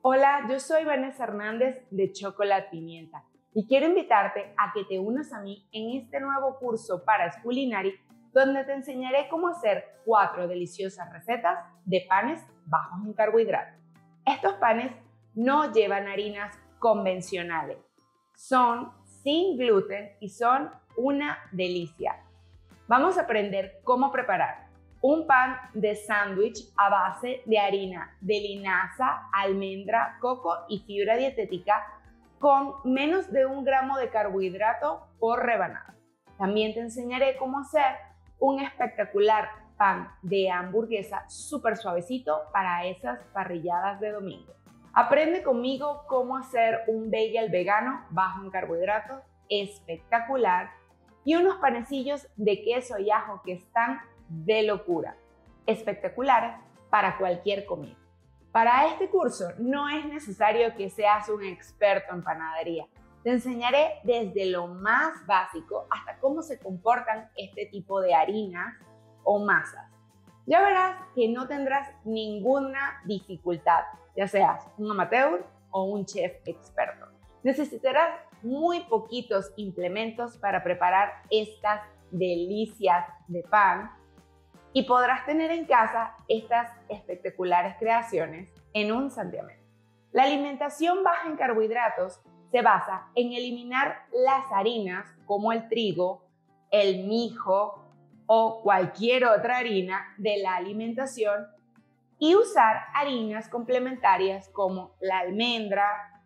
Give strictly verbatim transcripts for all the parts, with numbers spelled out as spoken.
Hola, yo soy Vanessa Hernández de Chocolate Pimienta y quiero invitarte a que te unas a mí en este nuevo curso para Sculinary, donde te enseñaré cómo hacer cuatro deliciosas recetas de panes bajos en carbohidratos. Estos panes no llevan harinas convencionales, son sin gluten y son una delicia. Vamos a aprender cómo preparar un pan de sándwich a base de harina de linaza, almendra, coco y fibra dietética con menos de un gramo de carbohidrato por rebanada. También te enseñaré cómo hacer un espectacular pan de hamburguesa súper suavecito para esas parrilladas de domingo. Aprende conmigo cómo hacer un bagel vegano bajo en carbohidratos espectacular y unos panecillos de queso y ajo que están de locura, espectaculares para cualquier comida. Para este curso no es necesario que seas un experto en panadería. Te enseñaré desde lo más básico hasta cómo se comportan este tipo de harinas o masas. Ya verás que no tendrás ninguna dificultad, ya seas un amateur o un chef experto. Necesitarás muy poquitos implementos para preparar estas delicias de pan y podrás tener en casa estas espectaculares creaciones en un santiamén. La alimentación baja en carbohidratos se basa en eliminar las harinas como el trigo, el mijo o cualquier otra harina de la alimentación y usar harinas complementarias como la almendra,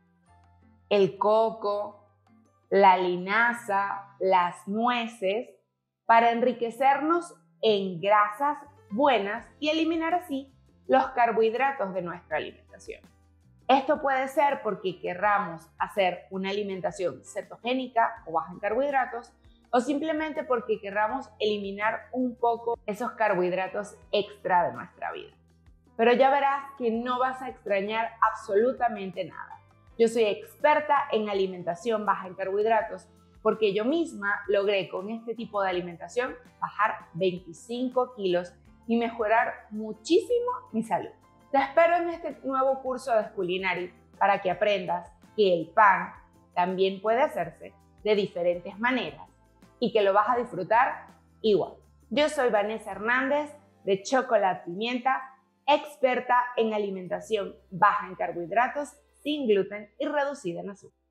el coco, la linaza, las nueces para enriquecernos en grasas buenas y eliminar así los carbohidratos de nuestra alimentación. Esto puede ser porque querramos hacer una alimentación cetogénica o baja en carbohidratos o simplemente porque querramos eliminar un poco esos carbohidratos extra de nuestra vida. Pero ya verás que no vas a extrañar absolutamente nada. Yo soy experta en alimentación baja en carbohidratos porque yo misma logré con este tipo de alimentación bajar veinticinco kilos y mejorar muchísimo mi salud. Te espero en este nuevo curso de Sculinary para que aprendas que el pan también puede hacerse de diferentes maneras y que lo vas a disfrutar igual. Yo soy Vanessa Hernández de Chocolate Pimienta, experta en alimentación baja en carbohidratos, sin gluten y reducida en azúcar.